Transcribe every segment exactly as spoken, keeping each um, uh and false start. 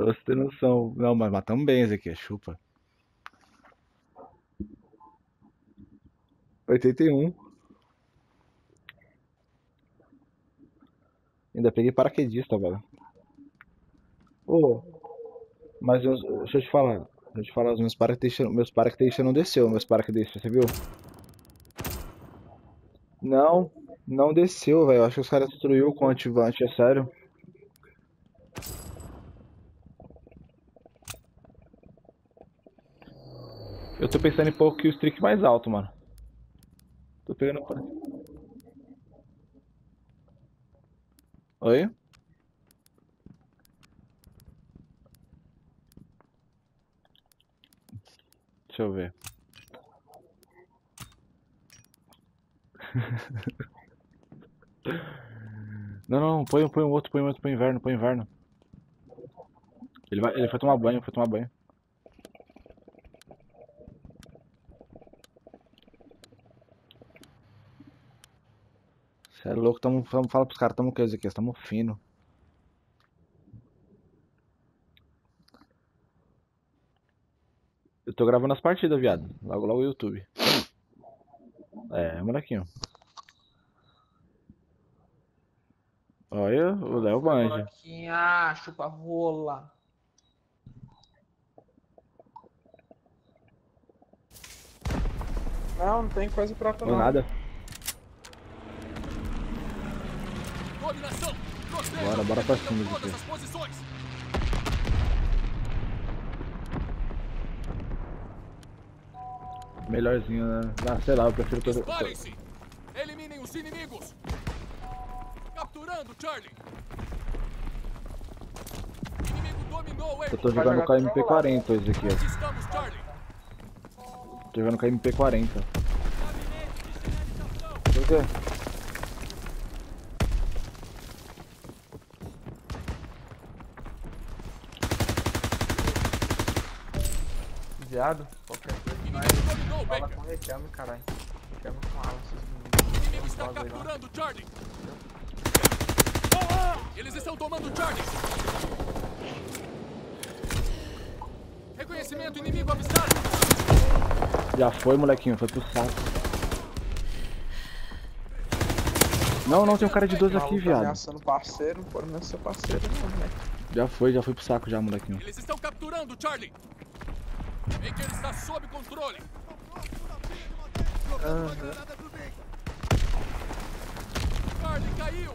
Pra você ter noção. Não, mas matamos bem esse aqui, é chupa. oitenta e um. Ainda peguei paraquedista, velho. Ô, mas eu- deixa eu te falar. Deixa eu te falar, os meus paraquedistas, meus paraquedistas não desceu, meus paraquedistas, você viu? Não, não desceu, velho. Acho que os caras destruiu com o ativante, é sério. Eu tô pensando em pôr o kill streak mais alto, mano. Tô pegando. Oi? Deixa eu ver. Não, não, põe, põe um outro, põe um outro, põe inverno, põe inverno. Ele vai, ele foi tomar banho, foi tomar banho. Cê é louco, tamo, tamo, fala pros caras, tamo o que, Ezequiel? Tamo fino. Eu tô gravando as partidas, viado. Logo, logo o YouTube. É, molequinho. Olha, o Léo manja. Bonequinha, chupa rola. Não, não tem coisa pra tu Ou não. nada. Dominação! Bora, bora pra cima, Ezequiel. Todas as posições! Melhorzinho, né? Ah, sei lá, eu prefiro todo. Disparem-se! Eliminem os inimigos! Capturando Charlie! Inimigo dominou o Eu Echo! tô jogando com a M P quarenta, Ezequiel. Conquistamos Charlie! Tô jogando com a M P quarenta. Por quê? Viado, qualquer coisa. Inimigo dominou o Fala Baker! com recame, caralho. Recame com ala, esses meninos. O inimigo está Fala aí lá. capturando Charlie! Eles estão tomando Charlie! Reconhecimento inimigo avistado! Já foi, molequinho, foi pro saco. Não, não, tem um cara de doze aqui, Maluco viado. ameaçando parceiro, não pode ameaçar parceiro não, né? Já foi, já foi pro saco já, molequinho. Eles estão capturando Charlie! Baker está sob controle! Charlie caiu!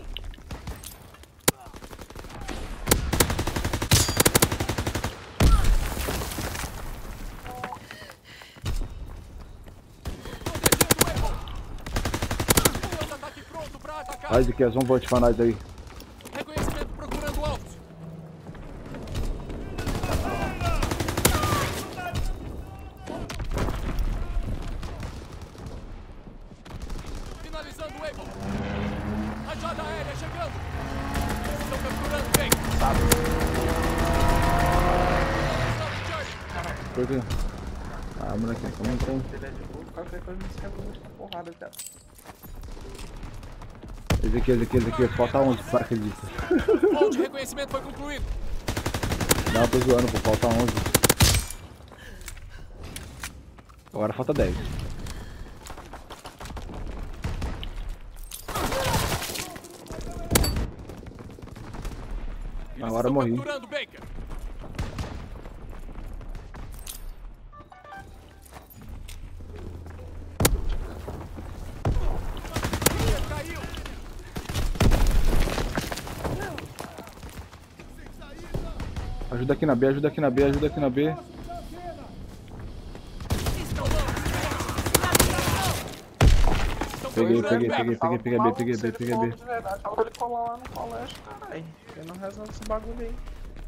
Protegendo o Echo! Contra-ataque pronto para atacar! Vai, Ezequiel, um vote pra nós aí. Reconhecimento procurando alvos! Finalizando o Echo! Rajada aérea chegando! Eles estão capturando bem! Charlie! Por quê? Ah, molequinho, como então? Ele é de boa, qualquer coisa me serve muito pra porrada, cara. Ezequiel, Ezequiel, Ezequiel, falta onze pro paraquedista. O rol de reconhecimento foi concluído! Não, tô zoando, pô, falta onze. Agora falta dez. Eles Agora estão morri. capturando Baker! Caiu! Ajuda aqui na B, ajuda aqui na B, ajuda aqui na B. Peguei, peguei, peguei, peguei, peguei B, peguei B, peguei B. De verdade, fala pra ele colar lá no colégio, caralho. Ele não resolve esse bagulho aí.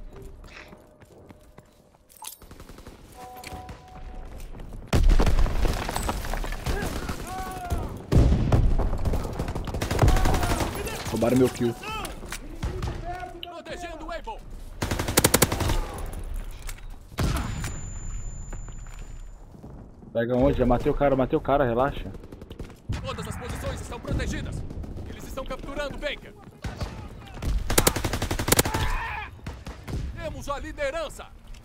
Roubaram meu kill. Protegendo o Able! Pega onde? Já matei o cara, matei o cara, relaxa. Todas as posições estão protegidas! Eles estão capturando Baker! Temos a liderança.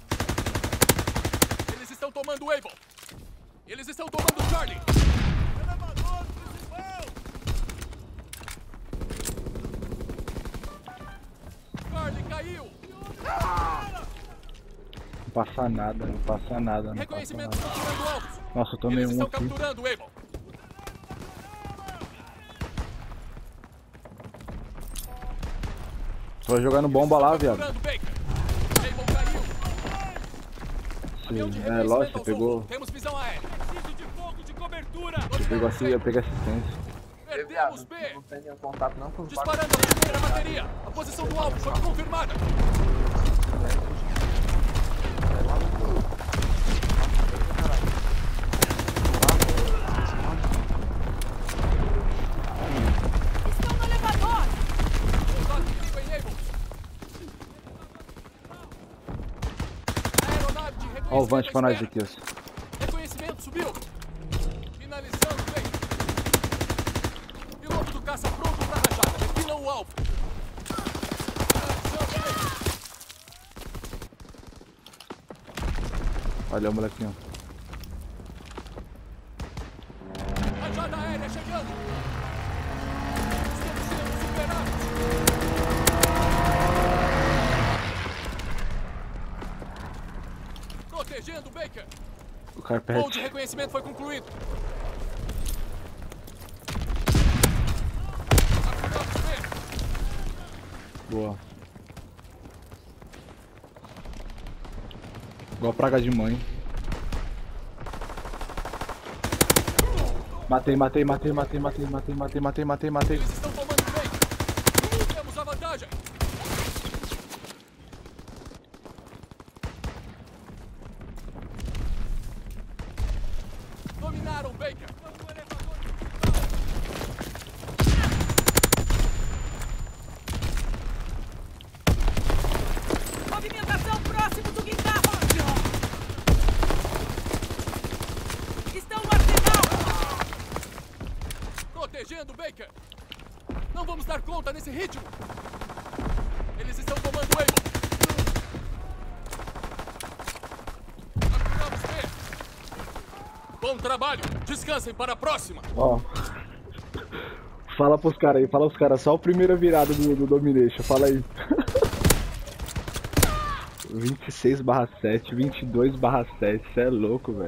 Eles estão tomando Able. Eles estão tomando Charlie. Elevador principal. Charlie caiu. Não passa nada, não passa nada, não passa Reconhecimento nada. capturando alvos. Nossa, eu tomei Eles um estão aqui. capturando Able. Tô jogando bomba lá, viado. Capturando Baker. Able caiu. Avião de Sim, é, reconhecimento lógico, ao pegou. solo. Temos visão aérea. Preciso de fogo de cobertura. Eu pego assim, eu pego assistência. Ei, viado, Perdemos B. não tem nenhum contato não com os Disparando a primeira bateria. A posição do alvo foi confirmada. Estão no elevador! Contato inimigo em Able. Aeronave de reconhecimento. Ó o Vant pra nós à aqui, ó. espera. Reconhecimento subiu. Finalizando bem. Piloto do caça pronto para rajada. Defina o alvo. Finalizando bem. Olha o molequinho. Rajada aérea chegando. Estamos sendo superados. Protegendo Baker. O Voo de carpete. reconhecimento foi concluído. Capturamos B. Boa. Igual praga de mãe. Matei, matei, matei, matei, matei, matei, matei, matei, matei, matei. Eles estão tomando Baker. Temos a vantagem. Dominaram Baker. Movimentação próximo do guindaste! Estão no arsenal! Protegendo Baker. Não vamos dar conta nesse ritmo. Eles estão tomando Able. Capturamos B. Bom trabalho. Descansem para a próxima. Ó. Fala pros caras aí, fala pros caras, só a primeira virada do, do Domination, fala aí. vinte e seis barra sete, vinte e dois barra sete, cê é louco, velho.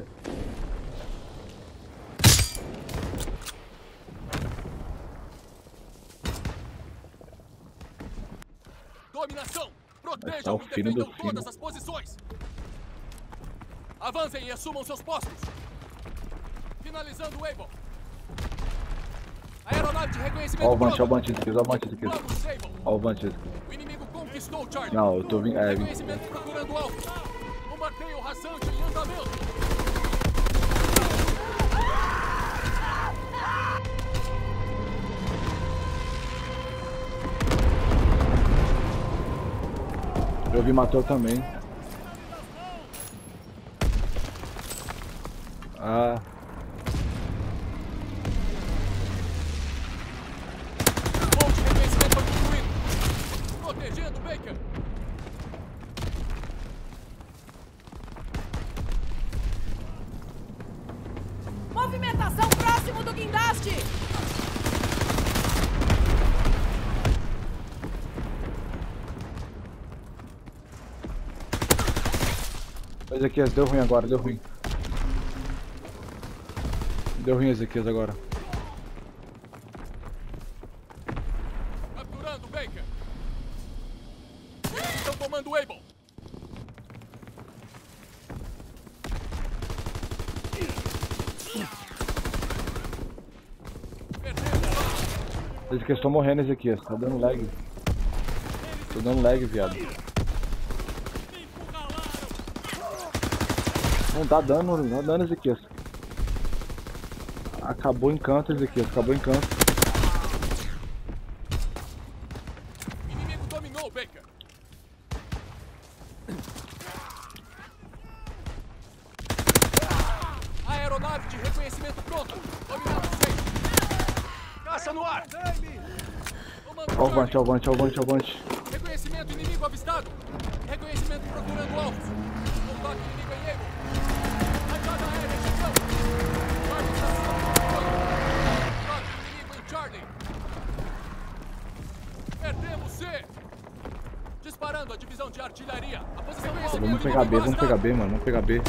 Dominação. Tá Protejam o e fino do defendam todas fino. as posições. Avancem e assumam seus postos. Finalizando o Able. Aeronave de reconhecimento. Ó o Vant, ó o pronta. Vant aqui, ó o Vant aqui. Vamos, Able. Ó o Vant aqui. O inimigo conquistou o Charlie. Não, eu tô vindo. É, Reconhecimento procurando alvo. Bombardeio rasante em andamento. eu vi matou também. Ah. Bom de reconhecimento foi concluído. Protegendo Baker. Movimentação próximo do guindaste! Ezequias, deu ruim agora, deu ruim. Deu ruim, Ezequias, agora. Capturando Baker. Eles estão tomando Able. Perdemos. Ezequias, tô morrendo, Ezequias. Tá dando lag. Tô dando lag, viado. Não dá dano, não dá dano, Ezequias. Acabou em canto, Ezequias. Acabou em canto. O inimigo dominou Baker. Aeronave de reconhecimento pronta. Dominado seis. Caça no ar. Comando Ó o Vant, Charlie. ó o Vant, ó o Vant, ó o Vant. Reconhecimento inimigo avistado. Reconhecimento Vamos pegar B, vamos pegar B, mano. Vamos pegar B.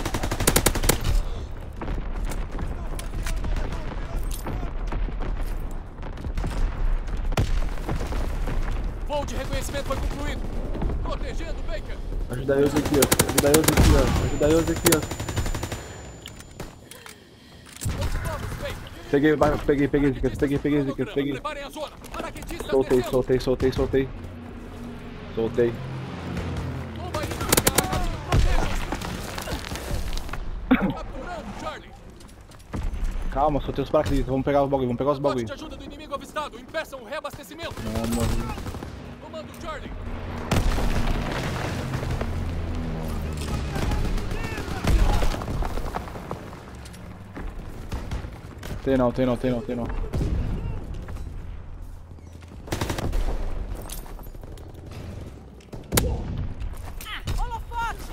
Voo de reconhecimento foi concluído. Protegendo Baker. Ajuda eu aqui, ó. Ajuda eu aqui, ó. Ajuda eu aqui, ó. Peguei, vai, peguei, peguei, Zicas, peguei, peguei, Zicas, peguei. Preparem a zona. Paraquedistas Soltei, descendo. soltei, soltei, soltei. Soltei. Bomba inimiga a caminho. Protejam-se. Capturando Charlie. Calma, soltei os paraquedistas. Vamos pegar os bagulho, vamos pegar os Bote bagulho. de ajuda do inimigo avistado. Impeçam o reabastecimento. Não, morri. Comando Charlie. Tem não, tem não, tem não, tem não. Holofote!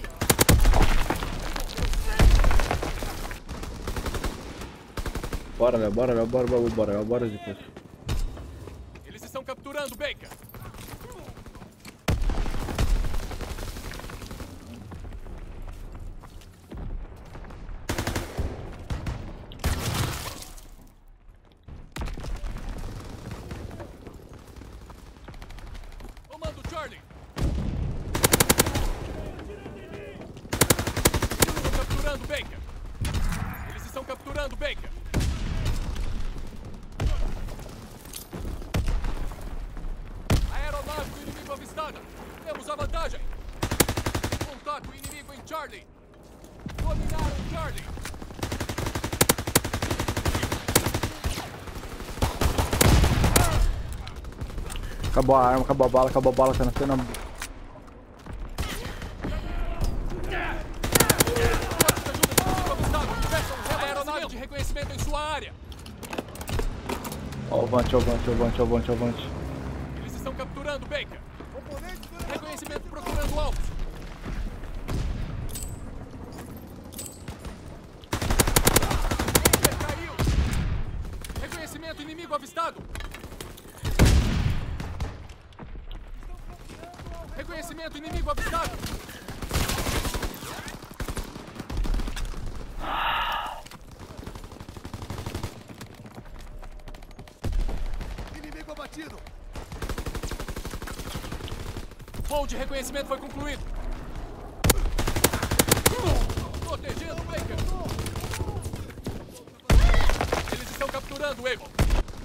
Bora, Léo, bora, Léo, bora, bora, bora, Léo, bora, Zicas. Eles estão capturando Baker. Comando Charlie. Estão capturando Baker. Eles estão capturando Baker. Aeronave do inimigo avistada. Temos a vantagem. Contato inimigo em Charlie. Dominaram Charlie. Acabou a arma, acabou a bala, acabou a bala, tá na cena. A aeronave de reconhecimento em sua área. Ó, o Vante, ó, o Vante, ó, o Vante, ó, o Vante, ó, o Vante. Eles estão capturando Baker. Reconhecimento procurando alvos. Baker caiu. Reconhecimento inimigo avistado. Reconhecimento inimigo avistado. Inimigo abatido. Voo de reconhecimento foi concluído. Protegendo Baker. Eles estão capturando o Avon.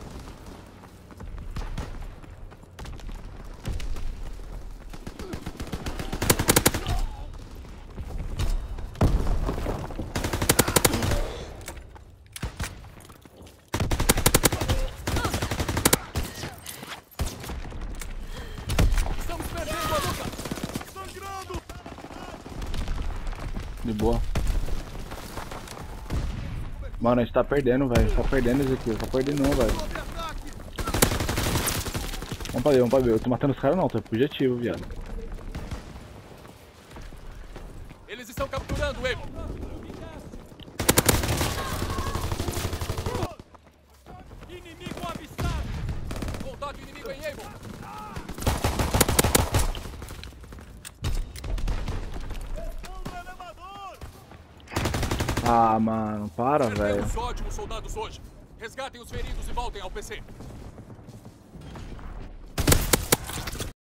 Estamos perdendo a luta. Sangrando. De boa. Mano, a gente tá perdendo, velho. Tá perdendo isso aqui. Tá perdendo não, velho. Sobre ataque. Vamos pra ver, vamos pra ver. Eu tô matando os caras não, tô objetivo, viado. Eles estão capturando o Avon. Inimigo avistado. Contato inimigo em Avon. Ah, mano, para, velho. Perdemos ótimos soldados hoje. Resgatem os feridos e voltem ao P C.